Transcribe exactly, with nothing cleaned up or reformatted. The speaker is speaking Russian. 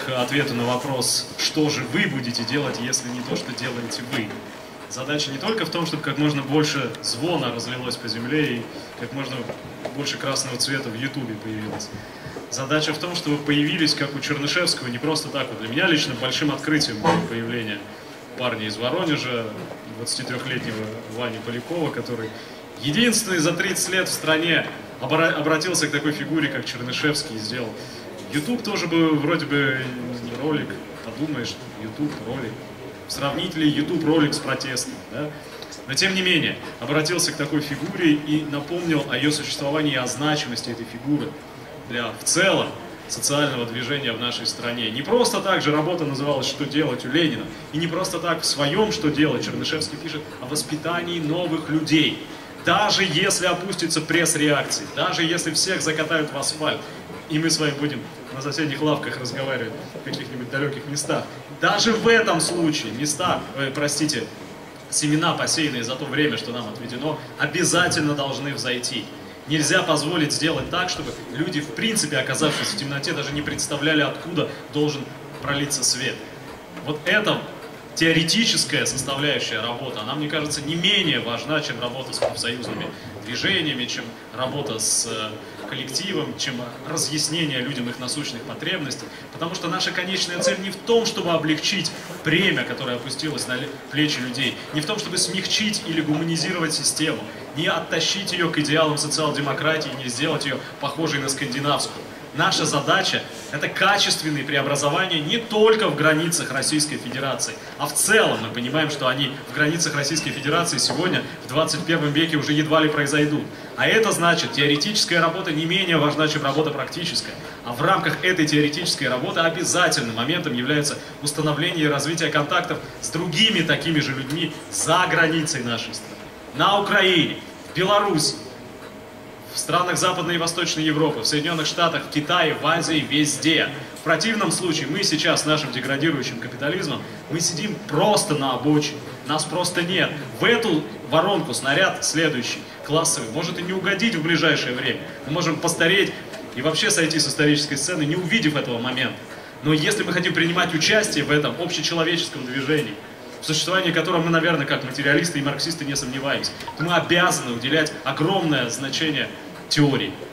к ответу на вопрос, что же вы будете делать, если не то, что делаете вы. Задача не только в том, чтобы как можно больше звона разлилось по земле и как можно больше красного цвета в Ютубе появилось. Задача в том, чтобы появились, как у Чернышевского, не просто так. Вот для меня лично большим открытием было появление парня из Воронежа, двадцатитрёхлетнего Вани Полякова, который единственный за тридцать лет в стране обратился к такой фигуре, как Чернышевский, и сделал. Ютуб тоже бы вроде бы не ролик, подумаешь, Ютуб ролик. Сравнить ли Ютуб ролик с протестом, да? Но тем не менее, обратился к такой фигуре и напомнил о ее существовании и о значимости этой фигуры для в целом социального движения в нашей стране. Не просто так же работа называлась «Что делать» у Ленина, и не просто так в своем «Что делать» Чернышевский пишет о воспитании новых людей. Даже если опустится пресс-реакции, даже если всех закатают в асфальт, и мы с вами будем на соседних лавках разговаривать в каких-нибудь далеких местах, даже в этом случае места, э, простите, семена, посеянные за то время, что нам отведено, обязательно должны взойти. Нельзя позволить сделать так, чтобы люди, в принципе, оказавшись в темноте, даже не представляли, откуда должен пролиться свет. Вот это теоретическая составляющая работы, она, мне кажется, не менее важна, чем работа с профсоюзными движениями, чем работа с коллективом, чем разъяснение людям их насущных потребностей. Потому что наша конечная цель не в том, чтобы облегчить бремя, которое опустилось на плечи людей, не в том, чтобы смягчить или гуманизировать систему, не оттащить ее к идеалам социал-демократии, не сделать ее похожей на скандинавскую. Наша задача – это качественные преобразования не только в границах Российской Федерации, а в целом мы понимаем, что они в границах Российской Федерации сегодня, в двадцать первом веке, уже едва ли произойдут. А это значит, теоретическая работа не менее важна, чем работа практическая. А в рамках этой теоретической работы обязательным моментом является установление и развитие контактов с другими такими же людьми за границей нашей страны. На Украине, в Беларуси, в странах Западной и Восточной Европы, в Соединенных Штатах, в Китае, в Азии, везде. В противном случае мы сейчас с нашим деградирующим капитализмом, мы сидим просто на обочине, нас просто нет. В эту воронку снаряд следующий, классовый, может и не угодить в ближайшее время. Мы можем постареть и вообще сойти с исторической сцены, не увидев этого момента. Но если мы хотим принимать участие в этом общечеловеческом движении, в существовании которого мы, наверное, как материалисты и марксисты не сомневаемся, то мы обязаны уделять огромное значение теории.